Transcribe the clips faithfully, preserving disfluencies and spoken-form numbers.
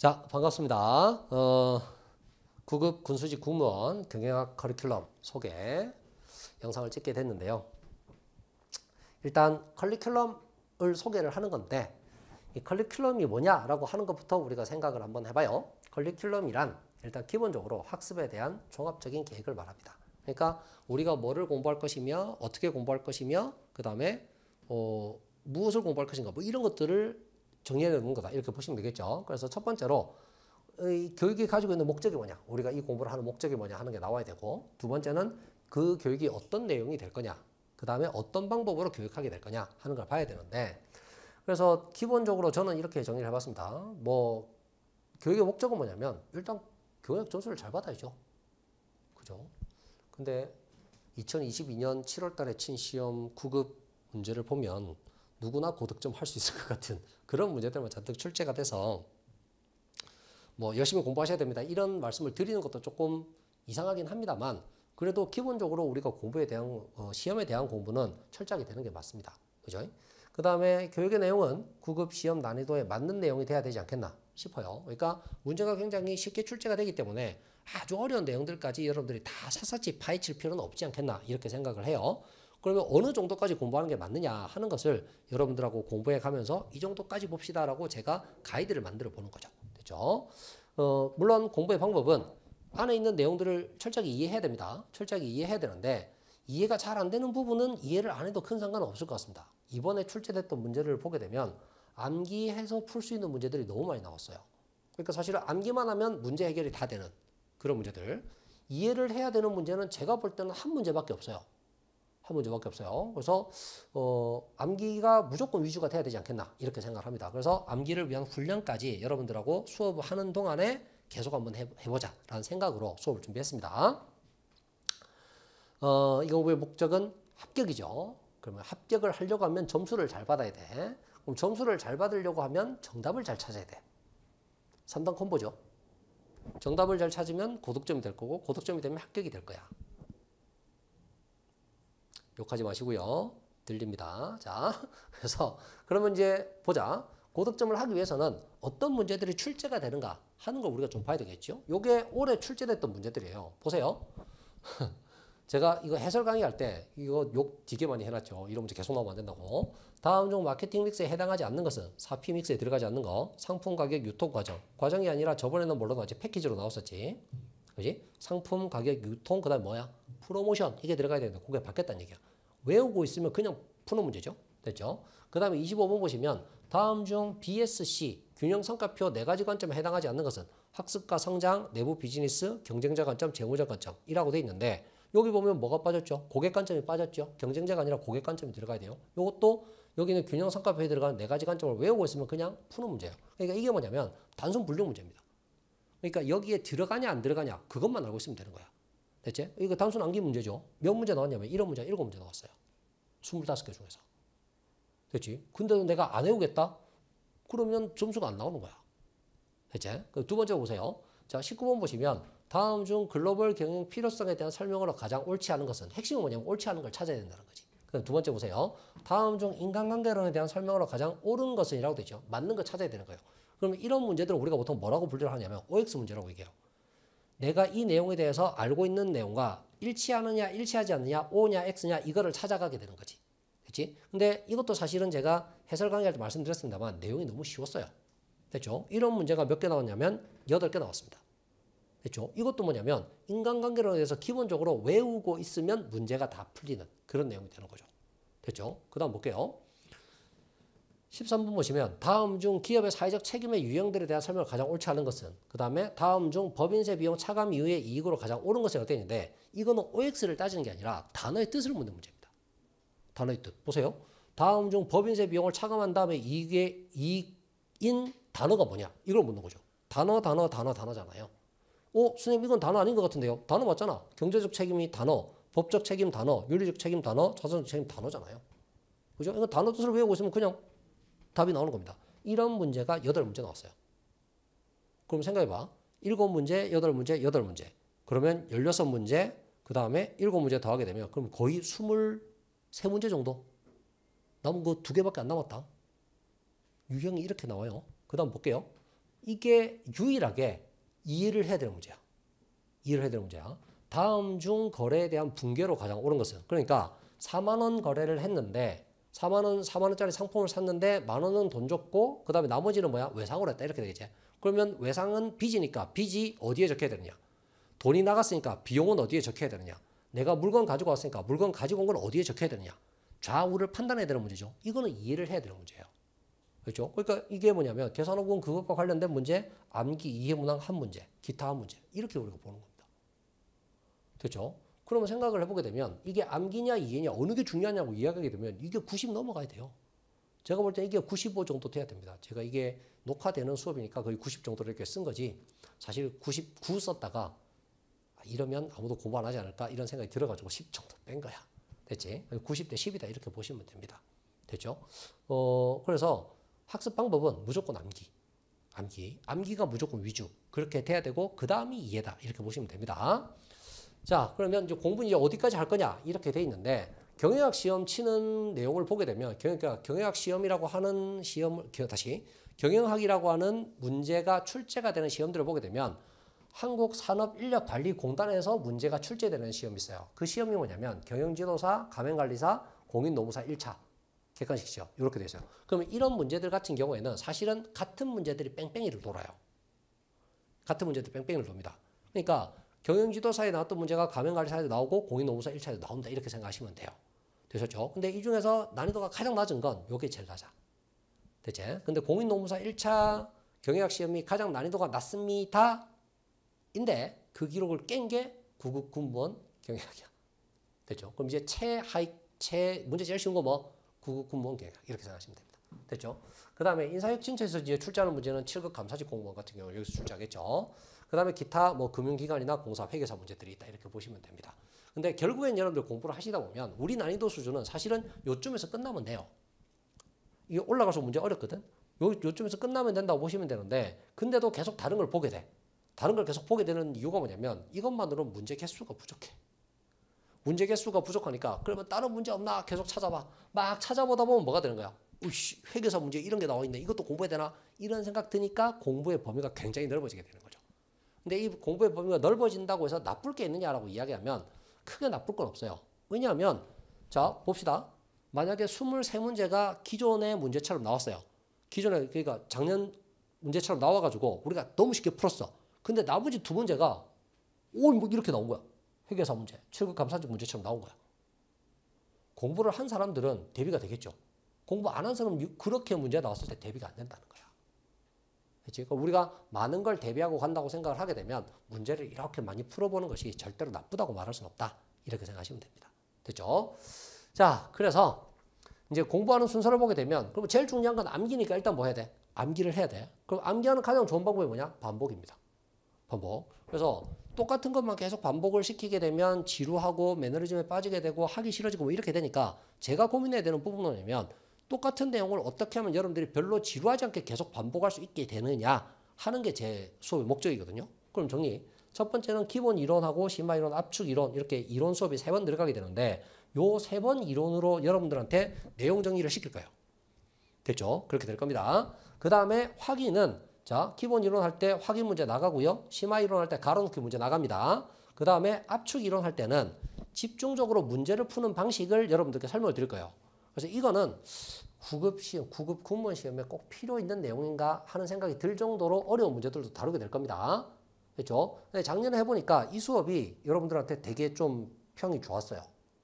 자, 반갑습니다. 어, 구급 군수직 공무원 경영학 커리큘럼 소개 영상을 찍게 됐는데요. 일단 커리큘럼을 소개를 하는 건데 이 커리큘럼이 뭐냐라고 하는 것부터 우리가 생각을 한번 해봐요. 커리큘럼이란 일단 기본적으로 학습에 대한 종합적인 계획을 말합니다. 그러니까 우리가 뭐를 공부할 것이며 어떻게 공부할 것이며 그 다음에 어, 무엇을 공부할 것인가 뭐 이런 것들을 정리해 놓는 거다 이렇게 보시면 되겠죠. 그래서 첫 번째로 이 교육이 가지고 있는 목적이 뭐냐, 우리가 이 공부를 하는 목적이 뭐냐 하는 게 나와야 되고, 두 번째는 그 교육이 어떤 내용이 될 거냐, 그 다음에 어떤 방법으로 교육하게 될 거냐 하는 걸 봐야 되는데, 그래서 기본적으로 저는 이렇게 정리를 해봤습니다. 뭐 교육의 목적은 뭐냐면 일단 교육 점수를 잘 받아야죠. 그죠? 근데 이천이십이 년 칠월 달에 친 시험 구급 문제를 보면 누구나 고득점 할 수 있을 것 같은 그런 문제들만 잔뜩 출제가 돼서 뭐 열심히 공부하셔야 됩니다 이런 말씀을 드리는 것도 조금 이상하긴 합니다만, 그래도 기본적으로 우리가 공부에 대한 어, 시험에 대한 공부는 철저하게 되는 게 맞습니다. 그죠? 그 다음에 교육의 내용은 구급 시험 난이도에 맞는 내용이 돼야 되지 않겠나 싶어요. 그러니까 문제가 굉장히 쉽게 출제가 되기 때문에 아주 어려운 내용들까지 여러분들이 다 샅샅이 파헤칠 필요는 없지 않겠나 이렇게 생각을 해요. 그러면 어느 정도까지 공부하는 게 맞느냐 하는 것을 여러분들하고 공부해 가면서 이 정도까지 봅시다라고 제가 가이드를 만들어 보는 거죠. 됐죠? 어, 물론 공부의 방법은 안에 있는 내용들을 철저하게 이해해야 됩니다. 철저하게 이해해야 되는데 이해가 잘 안 되는 부분은 이해를 안 해도 큰 상관은 없을 것 같습니다. 이번에 출제됐던 문제를 보게 되면 암기해서 풀 수 있는 문제들이 너무 많이 나왔어요. 그러니까 사실은 암기만 하면 문제 해결이 다 되는 그런 문제들. 이해를 해야 되는 문제는 제가 볼 때는 한 문제밖에 없어요. 한 문제밖에 없어요. 그래서 어, 암기가 무조건 위주가 돼야 되지 않겠나 이렇게 생각을 합니다. 그래서 암기를 위한 훈련까지 여러분들하고 수업을 하는 동안에 계속 한번 해보자 라는 생각으로 수업을 준비했습니다. 어, 이 공부의 목적은 합격이죠. 그러면 합격을 하려고 하면 점수를 잘 받아야 돼. 그럼 점수를 잘 받으려고 하면 정답을 잘 찾아야 돼. 삼 단 콤보죠. 정답을 잘 찾으면 고득점이 될 거고, 고득점이 되면 합격이 될 거야. 욕하지 마시고요. 들립니다. 자, 그래서 그러면 이제 보자. 고득점을 하기 위해서는 어떤 문제들이 출제가 되는가 하는 걸 우리가 좀 봐야 되겠죠. 요게 올해 출제됐던 문제들이에요. 보세요. 제가 이거 해설 강의할 때 이거 욕 되게 많이 해놨죠. 이런 문제 계속 나오면 안 된다고. 다음 중 마케팅 믹스에 해당하지 않는 것은 사 피 믹스에 들어가지 않는 거. 상품 가격 유통 과정. 과정이 아니라 저번에는 뭘로 나왔지? 패키지로 나왔었지. 그지? 상품 가격 유통 그다음 뭐야? 프로모션 이게 들어가야 되는데 그게 바뀌었다는 얘기야. 외우고 있으면 그냥 푸는 문제죠. 됐죠? 그 다음에 이십오 번 보시면 다음 중 비 에스 씨 균형 성과표 네 가지 관점에 해당하지 않는 것은 학습과 성장, 내부 비즈니스, 경쟁자 관점, 재무적 관점이라고 돼 있는데 여기 보면 뭐가 빠졌죠? 고객 관점이 빠졌죠? 경쟁자가 아니라 고객 관점이 들어가야 돼요. 이것도 여기는 균형 성과표에 들어가는 네 가지 관점을 외우고 있으면 그냥 푸는 문제예요. 그러니까 이게 뭐냐면 단순 분류 문제입니다. 그러니까 여기에 들어가냐 안 들어가냐 그것만 알고 있으면 되는 거야. 됐지? 이거 단순 암기 문제죠. 몇 문제 나왔냐면 이런 문제 일곱 문제 나왔어요. 스물다섯 개 중에서. 됐지? 근데도 내가 안 외우겠다? 그러면 점수가 안 나오는 거야. 됐지? 두 번째 보세요. 자, 십구 번 보시면 다음 중 글로벌 경영 필요성에 대한 설명으로 가장 옳지 않은 것은 핵심은 뭐냐면 옳지 않은 걸 찾아야 된다는 거지. 그다음 두 번째 보세요. 다음 중 인간관계론에 대한 설명으로 가장 옳은 것은 이라고 되죠. 맞는 걸 찾아야 되는 거예요. 그러면 이런 문제들은 우리가 보통 뭐라고 분류를 하냐면 오 엑스 문제라고 얘기해요. 내가 이 내용에 대해서 알고 있는 내용과 일치하느냐 일치하지 않느냐 O냐 X냐 이거를 찾아가게 되는 거지. 그렇지? 근데 이것도 사실은 제가 해설 강의할 때 말씀드렸습니다만 내용이 너무 쉬웠어요. 됐죠? 이런 문제가 몇 개 나왔냐면 여덟 개 나왔습니다. 됐죠? 이것도 뭐냐면 인간관계론에 대해서 기본적으로 외우고 있으면 문제가 다 풀리는 그런 내용이 되는 거죠. 됐죠? 그 다음 볼게요. 십삼 번 보시면 다음 중 기업의 사회적 책임의 유형들에 대한 설명을 가장 옳지 않은 것은 그 다음에 다음 중 법인세 비용 차감 이후의 이익으로 가장 옳은 것은 어떻게 있는데 이거는 오 엑스를 따지는 게 아니라 단어의 뜻을 묻는 문제입니다. 단어의 뜻. 보세요. 다음 중 법인세 비용을 차감한 다음에 이익의 이익인 단어가 뭐냐 이걸 묻는 거죠. 단어 단어 단어 단어잖아요. 어? 선생님 이건 단어 아닌 것 같은데요. 단어 맞잖아. 경제적 책임이 단어, 법적 책임 단어, 윤리적 책임 단어, 자선적 책임 단어잖아요. 그죠? 이거 단어 뜻을 외우고 있으면 그냥 답이 나오는 겁니다. 이런 문제가 여덟 문제 나왔어요. 그럼 생각해봐. 일곱 문제, 여덟 문제, 여덟 문제. 그러면 열여섯 문제, 그 다음에 일곱 문제 더하게 되면 그럼 거의 스물세 문제 정도? 남은 거 두 개밖에 안 남았다. 유형이 이렇게 나와요. 그 다음 볼게요. 이게 유일하게 이해를 해야 되는 문제야. 이해를 해야 되는 문제야. 다음 중 거래에 대한 붕괴로 가장 옳은 것은, 그러니까 사만 원 거래를 했는데 사만 원, 사만 원짜리 상품을 샀는데 만 원은 돈 줬고 그 다음에 나머지는 뭐야? 외상으로 했다. 이렇게 되겠지. 그러면 외상은 빚이니까 빚이 어디에 적혀야 되느냐? 돈이 나갔으니까 비용은 어디에 적혀야 되느냐? 내가 물건 가지고 왔으니까 물건 가지고 온 건 어디에 적혀야 되느냐? 좌우를 판단해야 되는 문제죠. 이거는 이해를 해야 되는 문제예요. 그렇죠? 그러니까 이게 뭐냐면 계산호분 그것과 관련된 문제, 암기 이해문항 한 문제, 기타 한 문제 이렇게 우리가 보는 겁니다. 그렇죠? 그러면 생각을 해보게 되면 이게 암기냐 이해냐 어느 게 중요하냐고 이야기하게 되면 이게 구십 넘어가야 돼요. 제가 볼 때 이게 구십오 정도 돼야 됩니다. 제가 이게 녹화되는 수업이니까 거의 구십 정도로 이렇게 쓴 거지. 사실 구십구 썼다가 이러면 아무도 공부 안 하지 않을까 이런 생각이 들어가지고 십 정도 뺀 거야. 됐지? 구십 대 십이다 이렇게 보시면 됩니다. 됐죠? 어, 그래서 학습 방법은 무조건 암기. 암기. 암기가 무조건 위주. 그렇게 돼야 되고 그 다음이 이해다. 이렇게 보시면 됩니다. 자, 그러면 이제 공부는 이제 어디까지 할 거냐? 이렇게 돼 있는데 경영학 시험 치는 내용을 보게 되면 그러니까 경영학 시험이라고 하는 시험을 다시 경영학이라고 하는 문제가 출제가 되는 시험들을 보게 되면 한국산업인력관리공단에서 문제가 출제되는 시험이 있어요. 그 시험이 뭐냐면 경영지도사, 가맹관리사, 공인노무사 일 차 객관식 시험 이렇게 되어 있어요. 그러면 이런 문제들 같은 경우에는 사실은 같은 문제들이 뺑뺑이를 돌아요. 같은 문제들이 뺑뺑이를 돕니다. 그러니까 경영지도사에 나왔던 문제가 가맹관리사에도 나오고 공인노무사 일 차에도 나온다 이렇게 생각하시면 돼요. 되셨죠? 근데 이 중에서 난이도가 가장 낮은 건 이게 제일 낮아. 됐지? 근데 공인노무사 일 차 경영학 시험이 가장 난이도가 낮습니다. 인데 그 기록을 깬 게 구급 군무원 경영학이야. 됐죠? 그럼 이제 최하위, 최 문제 제일 쉬운 거 뭐? 구급 군무원 경영학 이렇게 생각하시면 됩니다. 됐죠? 그 다음에 인사혁신처에서 이제 출제하는 문제는 칠 급 감사직 공무원 같은 경우 여기서 출제하겠죠. 그 다음에 기타 뭐 금융기관이나 공사 회계사 문제들이 있다 이렇게 보시면 됩니다. 근데 결국엔 여러분들 공부를 하시다 보면 우리 난이도 수준은 사실은 요쯤에서 끝나면 돼요. 이게 올라가서 문제 어렵거든. 요, 요쯤에서 끝나면 된다고 보시면 되는데 근데도 계속 다른 걸 보게 돼. 다른 걸 계속 보게 되는 이유가 뭐냐면 이것만으로는 문제 개수가 부족해. 문제 개수가 부족하니까 그러면 다른 문제 없나 계속 찾아봐. 막 찾아보다 보면 뭐가 되는 거야. 우씨 회계사 문제 이런 게 나와 있네. 이것도 공부해야 되나? 이런 생각 드니까 공부의 범위가 굉장히 넓어지게 되는 거죠. 근데 이 공부의 범위가 넓어진다고 해서 나쁠 게 있느냐라고 이야기하면 크게 나쁠 건 없어요. 왜냐하면 자 봅시다. 만약에 이십삼 문제가 기존의 문제처럼 나왔어요. 기존에 그러니까 작년 문제처럼 나와가지고 우리가 너무 쉽게 풀었어. 근데 나머지 두 문제가 오, 뭐 이렇게 나온 거야. 회계사 문제, 칠 급 감사직 문제처럼 나온 거야. 공부를 한 사람들은 대비가 되겠죠. 공부 안 한 사람은 그렇게 문제 나왔을 때 대비가 안 된다는 거야. 그렇지? 그러니까 우리가 많은 걸 대비하고 간다고 생각을 하게 되면 문제를 이렇게 많이 풀어보는 것이 절대로 나쁘다고 말할 수는 없다. 이렇게 생각하시면 됩니다. 됐죠? 자, 그래서 이제 공부하는 순서를 보게 되면 그럼 제일 중요한 건 암기니까 일단 뭐 해야 돼? 암기를 해야 돼. 그럼 암기하는 가장 좋은 방법이 뭐냐? 반복입니다. 반복. 그래서 똑같은 것만 계속 반복을 시키게 되면 지루하고 매너리즘에 빠지게 되고 하기 싫어지고 뭐 이렇게 되니까 제가 고민해야 되는 부분은 뭐냐면 똑같은 내용을 어떻게 하면 여러분들이 별로 지루하지 않게 계속 반복할 수 있게 되느냐 하는 게 제 수업의 목적이거든요. 그럼 정리. 첫 번째는 기본 이론하고 심화 이론, 압축 이론 이렇게 이론 수업이 세 번 들어가게 되는데 요 세 번 이론으로 여러분들한테 내용 정리를 시킬 거예요. 됐죠? 그렇게 될 겁니다. 그 다음에 확인은 자 기본 이론 할 때 확인 문제 나가고요. 심화 이론 할 때 가로놓기 문제 나갑니다. 그 다음에 압축 이론 할 때는 집중적으로 문제를 푸는 방식을 여러분들께 설명을 드릴 거예요. 그래서 이거는 구급 시험, 구급 군무원 시험에 꼭 필요 있는 내용인가 하는 생각이 들 정도로 어려운 문제들도 다루게 될 겁니다. 그렇죠? 근데 작년에 해보니까 이 수업이 여러분들한테 되게 좀 평이 좋았어요.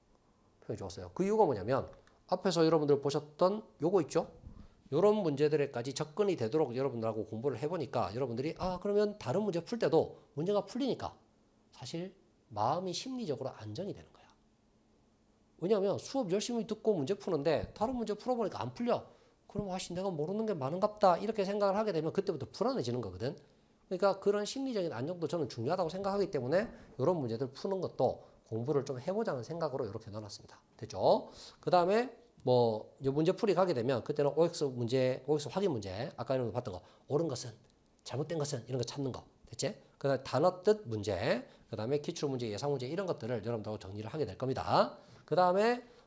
평이 좋았어요. 그 이유가 뭐냐면 앞에서 여러분들 보셨던 요거 있죠? 이런 문제들에까지 접근이 되도록 여러분들하고 공부를 해보니까 여러분들이 아 그러면 다른 문제 풀 때도 문제가 풀리니까 사실 마음이 심리적으로 안정이 되는 거야. 왜냐하면 수업 열심히 듣고 문제 푸는데 다른 문제 풀어보니까 안 풀려. 그럼 아씨 내가 모르는 게 많은갑다 이렇게 생각을 하게 되면 그때부터 불안해지는 거거든. 그러니까 그런 심리적인 안정도 저는 중요하다고 생각하기 때문에 이런 문제들 푸는 것도 공부를 좀 해보자는 생각으로 이렇게 넣어놨습니다. 됐죠? 그 다음에 뭐 문제 풀이 가게 되면 그때는 오엑스 문제, 오엑스 확인 문제 아까 이런 거 봤던 거 옳은 것은 잘못된 것은 이런 거 찾는 거 됐지? 그 다음에 단어 뜻 문제 그 다음에 기출 문제, 예상 문제 이런 것들을 여러분들하고 정리를 하게 될 겁니다. 그 다음에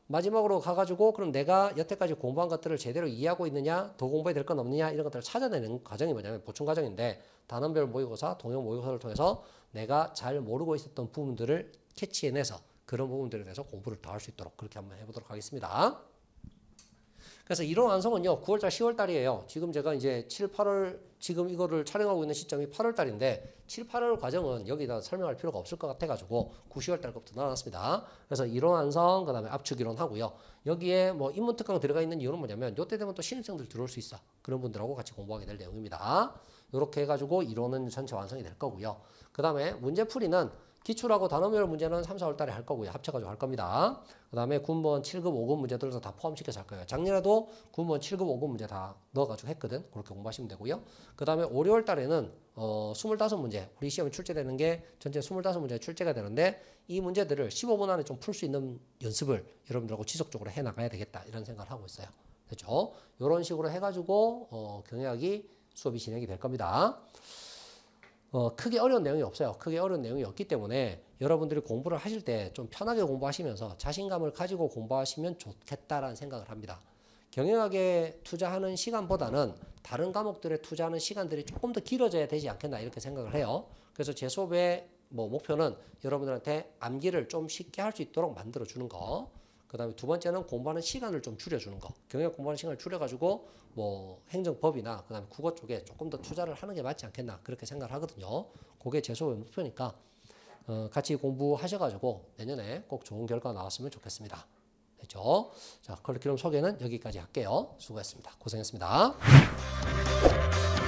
마지막으로 가가지고 그럼 내가 여태까지 공부한 것들을 제대로 이해하고 있느냐, 더 공부해야 될 건 없느냐 이런 것들을 찾아내는 과정이 뭐냐면 보충 과정인데 단원별 모의고사, 동형 모의고사를 통해서 내가 잘 모르고 있었던 부분들을 캐치해내서 그런 부분들에 대해서 공부를 더 할 수 있도록 그렇게 한번 해보도록 하겠습니다. 그래서 이론 완성은요 구월달, 시월달이에요. 지금 제가 이제 칠, 팔월 지금 이거를 촬영하고 있는 시점이 팔월달인데 칠, 팔월 과정은 여기다 설명할 필요가 없을 것 같아가지고 구, 시월달 것부터 나눴습니다. 그래서 이론 완성, 그 다음에 압축 이론 하고요. 여기에 뭐 인문 특강 들어가 있는 이유는 뭐냐면 요때 되면 또 신입생들 들어올 수 있어. 그런 분들하고 같이 공부하게 될 내용입니다. 이렇게 해가지고 이론은 전체 완성이 될 거고요. 그 다음에 문제풀이는 기출하고 단원별 문제는 삼, 사월 달에 할 거고요. 합쳐가지고 할 겁니다. 그 다음에 군무원 칠 급, 오 급 문제들도 다 포함시켜서 할 거예요. 작년에도 군무원 칠 급, 오 급 문제 다 넣어가지고 했거든. 그렇게 공부하시면 되고요. 그 다음에 오, 유월 달에는 어, 이십오 문제, 우리 시험에 출제되는 게 전체 이십오 문제 출제가 되는데 이 문제들을 십오 분 안에 좀 풀 수 있는 연습을 여러분들하고 지속적으로 해나가야 되겠다. 이런 생각을 하고 있어요. 됐죠? 이런 식으로 해가지고 어, 경영학이 수업이 진행이 될 겁니다. 어, 크게 어려운 내용이 없어요. 크게 어려운 내용이 없기 때문에 여러분들이 공부를 하실 때 좀 편하게 공부하시면서 자신감을 가지고 공부하시면 좋겠다라는 생각을 합니다. 경영학에 투자하는 시간보다는 다른 과목들에 투자하는 시간들이 조금 더 길어져야 되지 않겠나 이렇게 생각을 해요. 그래서 제 수업의 뭐 목표는 여러분들한테 암기를 좀 쉽게 할 수 있도록 만들어 주는 거. 그 다음에 두 번째는 공부하는 시간을 좀 줄여주는 거. 경영학 공부하는 시간을 줄여가지고 뭐 행정법이나 그 다음에 국어 쪽에 조금 더 투자를 하는 게 맞지 않겠나 그렇게 생각을 하거든요. 그게 제 수업의 목표니까 어, 같이 공부하셔가지고 내년에 꼭 좋은 결과 나왔으면 좋겠습니다. 됐죠? 자, 커리큘럼 소개는 여기까지 할게요. 수고했습니다. 고생했습니다.